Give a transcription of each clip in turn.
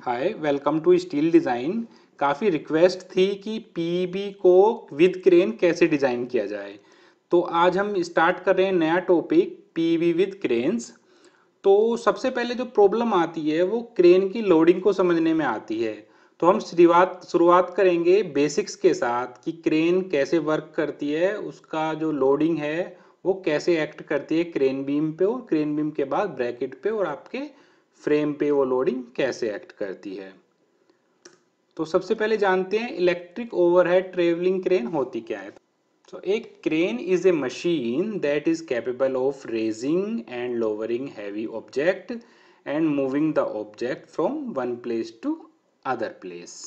Hi, welcome to steel design. काफ़ी request थी कि पीईबी को विद क्रेन कैसे डिज़ाइन किया जाए। तो आज हम स्टार्ट कर रहे हैं नया टॉपिक पीईबी विद क्रेन्स। तो सबसे पहले जो प्रॉब्लम आती है वो क्रेन की लोडिंग को समझने में आती है। तो हम शुरुआत करेंगे बेसिक्स के साथ कि क्रेन कैसे वर्क करती है, उसका जो लोडिंग है वो कैसे एक्ट करती है क्रेन बीम पे, और क्रेन बीम के बाद ब्रैकेट पे और आपके फ्रेम पे वो लोडिंग कैसे एक्ट करती है। तो सबसे पहले जानते हैं इलेक्ट्रिक ओवरहेड ट्रेवलिंग क्रेन होती क्या है। So a crane is a machine that is capable of raising and lowering heavy object and moving the object from one place to other place.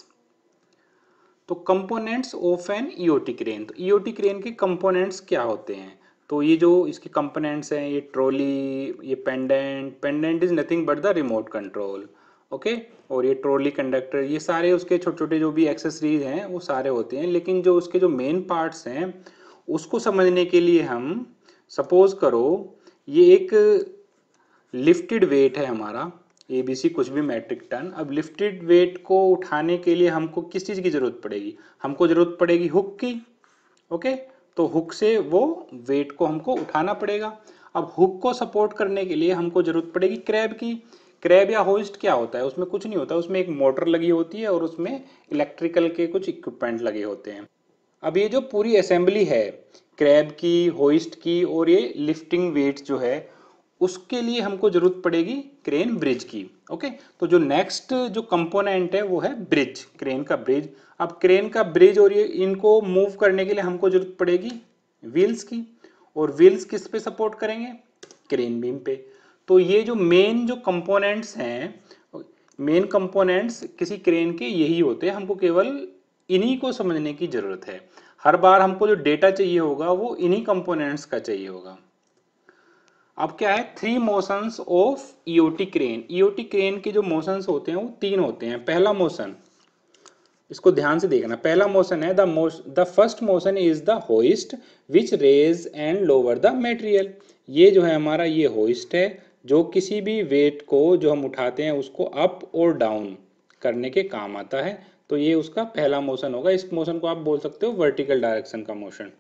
तो components of an EOT crane, तो EOT crane के components क्या होते हैं। तो ये जो इसके कंपोनेंट्स हैं, ये ट्रॉली, ये pendant is nothing but the remote control, okay. और ये ट्रॉली कंडक्टर, ये सारे उसके छोटे छोटे जो भी एक्सेसरीज हैं वो सारे होते हैं। लेकिन जो उसके जो मेन पार्ट्स हैं उसको समझने के लिए हम सपोज करो ये एक लिफ्टेड वेट है हमारा एबीसी कुछ भी मैट्रिक टन। अब लिफ्टेड वेट को उठाने के लिए हमको किस चीज़ की ज़रूरत पड़ेगी, हमको ज़रूरत पड़ेगी हुक की, ओके। तो हुक से वो वेट को हमको उठाना पड़ेगा। अब हुक को सपोर्ट करने के लिए हमको ज़रूरत पड़ेगी क्रैब की। क्रैब या होइस्ट क्या होता है, उसमें कुछ नहीं होता, उसमें एक मोटर लगी होती है और उसमें इलेक्ट्रिकल के कुछ इक्विपमेंट लगे होते हैं। अब ये जो पूरी असेंबली है क्रैब की, होइस्ट की और ये लिफ्टिंग वेट जो है, उसके लिए हमको जरूरत पड़ेगी क्रेन ब्रिज की, ओके। तो जो नेक्स्ट जो कंपोनेंट है वो है ब्रिज, क्रेन का ब्रिज। अब क्रेन का ब्रिज और ये इनको मूव करने के लिए हमको जरूरत पड़ेगी व्हील्स की, और व्हील्स किस पे सपोर्ट करेंगे, क्रेन बीम पे। तो ये जो मेन जो कंपोनेंट्स हैं, मेन कंपोनेंट्स किसी क्रेन के यही होते हैं। हमको केवल इन्हीं को समझने की जरूरत है। हर बार हमको जो डेटा चाहिए होगा वो इन्हीं कंपोनेंट्स का चाहिए होगा। अब क्या है, three motions of EOT crane. EOT crane के जो मोशंस होते हैं वो तीन होते हैं। पहला मोशन, इसको ध्यान से देखना, पहला मोशन है the first motion is the hoist which raise and lower the material. ये जो है हमारा ये होइस्ट है जो किसी भी वेट को जो हम उठाते हैं उसको अप और डाउन करने के काम आता है। तो ये उसका पहला मोशन होगा। इस मोशन को आप बोल सकते हो वर्टिकल डायरेक्शन का मोशन।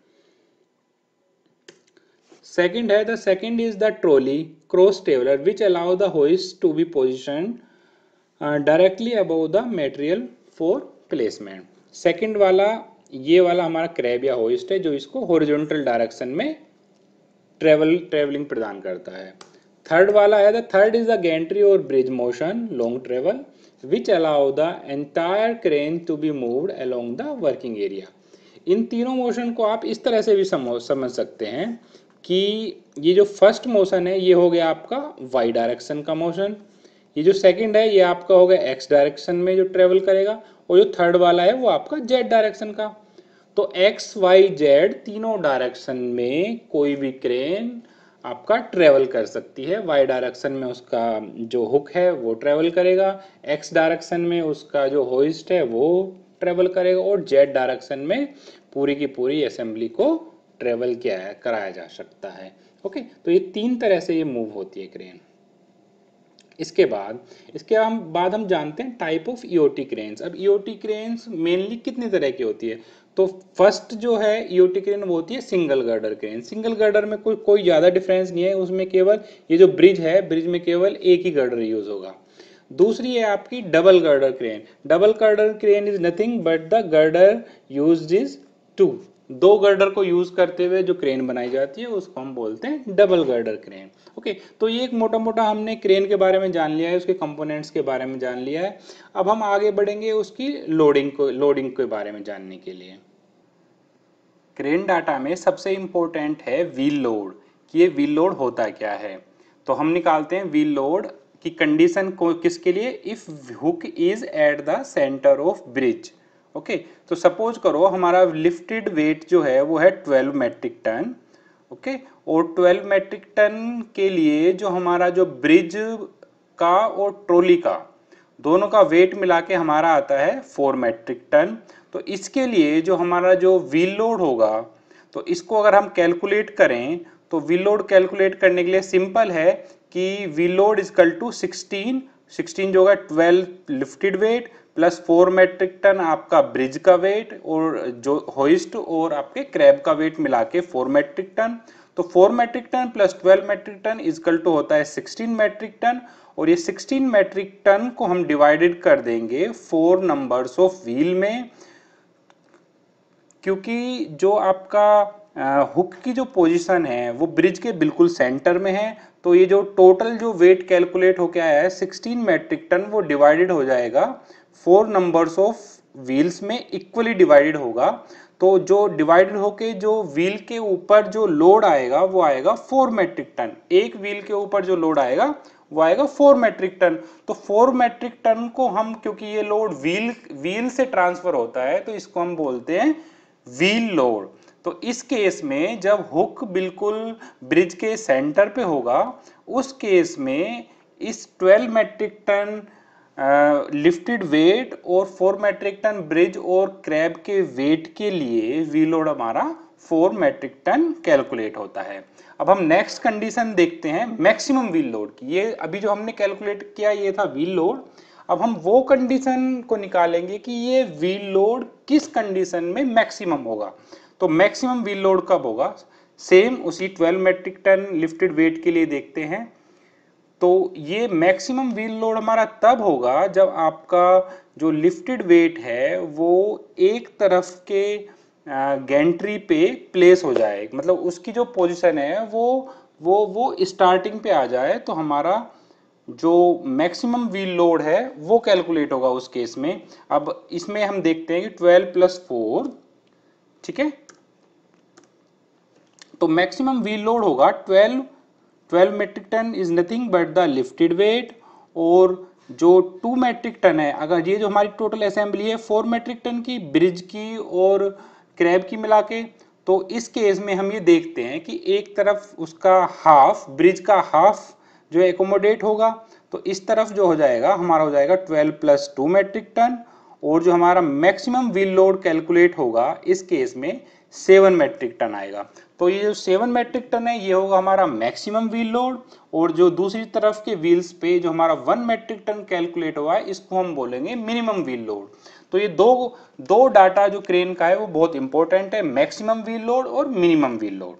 सेकंड है, the second is the trolley cross traveller which allow the hoist to be position directly above the material for placement. Second वाला ये वाला हमारा क्रैब या होइस्ट है जो इसको हॉरिजॉन्टल डायरेक्शन में ट्रेवलिंग प्रदान करता है। थर्ड वाला है, the third is the gantry और bridge motion long travel which allow the entire crane to be moved along the working area. इन तीनों मोशन को आप इस तरह से भी समझ सकते हैं कि ये जो फर्स्ट मोशन है ये हो गया आपका वाई डायरेक्शन का मोशन, ये जो सेकंड है ये आपका हो गया एक्स डायरेक्शन में जो ट्रेवल करेगा, और जो थर्ड वाला है वो आपका जेड डायरेक्शन का। तो एक्स वाई जेड तीनों डायरेक्शन में कोई भी क्रेन आपका ट्रेवल कर सकती है। वाई डायरेक्शन में उसका जो हुक है वो ट्रेवल करेगा, एक्स डायरेक्शन में उसका जो होइस्ट है वो ट्रेवल करेगा, और जेड डायरेक्शन में पूरी की पूरी असेंबली को ट्रेवल कराया जा सकता है, ओके। तो ये तीन तरह से ये मूव होती है क्रेन। इसके बाद हम जानते हैं टाइप ऑफ ईओटी क्रेन्स। अब ईओटी क्रेन्स मेनली कितनी तरह की होती है। तो फर्स्ट जो है ईओटी क्रेन वो होती है single girder crane. Single girder में कोई ज़्यादा डिफरेंस नहीं है, उसमें केवल ये जो ब्रिज है, ब्रिज में केवल एक ही गर्डर यूज होगा। दूसरी है आपकी double girder crane. Double girder crane is nothing but the girder used is two. दो गर्डर को यूज करते हुए जो क्रेन बनाई जाती है उसको हम बोलते हैं डबल गर्डर क्रेन, ओके। तो ये एक मोटा मोटा हमने क्रेन के बारे में जान लिया है, उसके कंपोनेंट्स के बारे में जान लिया है। अब हम आगे बढ़ेंगे उसकी लोडिंग के बारे में जानने के लिए। क्रेन डाटा में सबसे इंपॉर्टेंट है व्हील लोड, कि ये व्हील लोड होता क्या है। तो हम निकालते हैं व्हील लोड की कंडीशन को किसके लिए, if hook is at the centre of bridge, okay. तो सपोज करो हमारा लिफ्टेड वेट जो है वो है 12 मेट्रिक टन, ओके। और 12 मेट्रिक टन के लिए जो हमारा जो ब्रिज का और ट्रॉली का दोनों का वेट मिला के हमारा आता है 4 मेट्रिक टन। तो इसके लिए जो हमारा जो व्हील लोड होगा, तो इसको अगर हम कैलकुलेट करें तो व्हील लोड कैलकुलेट करने के लिए सिंपल है कि व्हील लोड इजकल टू 16 16 जो होगा 12 lifted weight plus 4 metric ton आपका ब्रिज का वेट और जो होइस्ट और आपके क्रैब का वेट मिला के 4 मेट्रिक टन। तो 4 metric ton plus 12 metric ton equal to होता है 16 मेट्रिक टन। और ये 16 मेट्रिक टन को हम डिवाइडेड कर देंगे 4 नंबर्स ऑफ व्हील में, क्योंकि जो आपका हुक की जो पोजीशन है वो ब्रिज के बिल्कुल सेंटर में है। तो ये जो टोटल जो वेट कैलकुलेट होके आया है 16 मेट्रिक टन, वो डिवाइडेड हो जाएगा 4 नंबर्स ऑफ व्हील्स में, इक्वली डिवाइडेड होगा। तो जो डिवाइडेड होके जो व्हील के ऊपर जो लोड आएगा वो आएगा 4 मेट्रिक टन। एक व्हील के ऊपर जो लोड आएगा वो आएगा 4 मेट्रिक टन। तो 4 मेट्रिक टन को हम, क्योंकि ये लोड व्हील से ट्रांसफर होता है, तो इसको हम बोलते हैं व्हील लोड। तो इस केस में जब हुक बिल्कुल ब्रिज के सेंटर पे होगा, उस केस में इस 12 मेट्रिक टन लिफ्टेड वेट और 4 मेट्रिक टन ब्रिज और क्रैब के वेट के लिए व्हील लोड हमारा 4 मेट्रिक टन कैलकुलेट होता है। अब हम नेक्स्ट कंडीशन देखते हैं मैक्सिमम व्हील लोड की। ये अभी जो हमने कैलकुलेट किया ये था व्हील लोड। अब हम वो कंडीशन को निकालेंगे कि ये व्हील लोड किस कंडीशन में मैक्सिमम होगा। तो मैक्सिमम व्हील लोड कब होगा, सेम उसी 12 मेट्रिक टन लिफ्टेड वेट के लिए देखते हैं। तो ये मैक्सिमम व्हील लोड हमारा तब होगा जब आपका जो लिफ्टेड वेट है वो एक तरफ के गैंट्री पे प्लेस हो जाए, मतलब उसकी जो पोजीशन है वो स्टार्टिंग पे आ जाए, तो हमारा जो मैक्सिमम व्हील लोड है वो कैलकुलेट होगा उस केस में। अब इसमें हम देखते हैं कि 12 प्लस 4, ठीक है, तो मैक्सिमम व्हील लोड होगा 12 metric ton is nothing but the lifted weight. और जो 2 मेट्रिक टन है, अगर ये जो हमारी टोटल असेंबली है 4 मेट्रिक टन की ब्रिज की और क्रैब की मिला के, तो इस केस में हम ये देखते हैं कि एक तरफ उसका हाफ, ब्रिज का हाफ जो एकोमोडेट होगा, तो इस तरफ जो हो जाएगा हमारा हो जाएगा 12 प्लस 2 मेट्रिक टन। और जो हमारा मैक्सिमम व्हील लोड कैलकुलेट होगा इस केस में 7 मेट्रिक टन आएगा। तो ये जो 7 मेट्रिक टन है ये होगा हमारा मैक्सिमम व्हील लोड। और जो दूसरी तरफ के व्हील्स पे जो हमारा 1 मेट्रिक टन कैलकुलेट हुआ है इसको हम बोलेंगे मिनिमम व्हील लोड। तो ये दो डाटा जो क्रेन का है वो बहुत इंपॉर्टेंट है, मैक्सिमम व्हील लोड और मिनिमम व्हील लोड।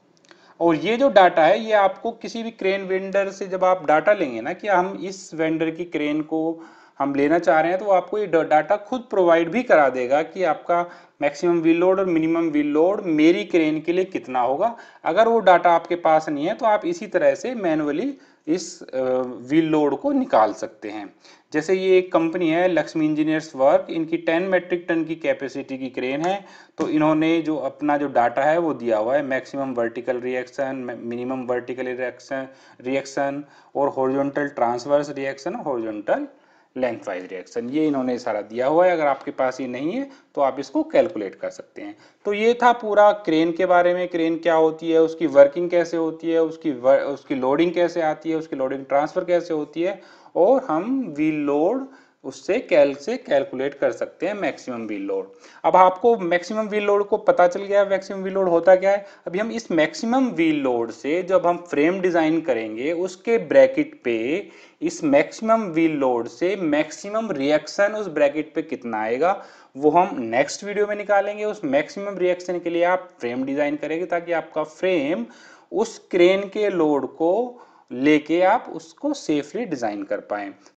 और ये जो डाटा है ये आपको किसी भी क्रेन वेंडर से जब आप डाटा लेंगे ना कि हम इस वेंडर की क्रेन को हम लेना चाह रहे हैं, तो वो आपको ये डाटा खुद प्रोवाइड भी करा देगा कि आपका मैक्सिमम व्हील लोड और मिनिमम व्हील लोड मेरी क्रेन के लिए कितना होगा। अगर वो डाटा आपके पास नहीं है तो आप इसी तरह से मैनुअली इस व्हील लोड को निकाल सकते हैं। जैसे ये एक कंपनी है लक्ष्मी इंजीनियर्स वर्क, इनकी 10 मेट्रिक टन की कैपेसिटी की क्रेन है। तो इन्होंने जो अपना जो डाटा है वो दिया हुआ है, maximum vertical reaction, minimum vertical reaction और horizontal transverse reaction, horizontal lengthwise reaction, ये इन्होंने सारा दिया हुआ है। अगर आपके पास ये नहीं है तो आप इसको कैलकुलेट कर सकते हैं। तो ये था पूरा क्रेन के बारे में, क्रेन क्या होती है, उसकी वर्किंग कैसे होती है, उसकी लोडिंग कैसे आती है, उसकी लोडिंग ट्रांसफर कैसे होती है, और हम व्हील लोड उससे कैलकुलेट कर सकते हैं मैक्सिमम व्हील लोड। अब आपको मैक्सिमम व्हील लोड को पता चल गया मैक्सिमम व्हील लोड होता क्या है। अभी हम इस मैक्सिमम व्हील लोड से जब हम फ्रेम डिजाइन करेंगे उसके ब्रैकेट पे इस मैक्सिमम व्हील लोड से मैक्सिमम रिएक्शन उस ब्रैकेट पे कितना आएगा वो हम नेक्स्ट वीडियो में निकालेंगे। उस मैक्सिमम रिएक्शन के लिए आप फ्रेम डिजाइन करेंगे ताकि आपका फ्रेम उस क्रेन के लोड को लेके आप उसको सेफली डिजाइन कर पाए।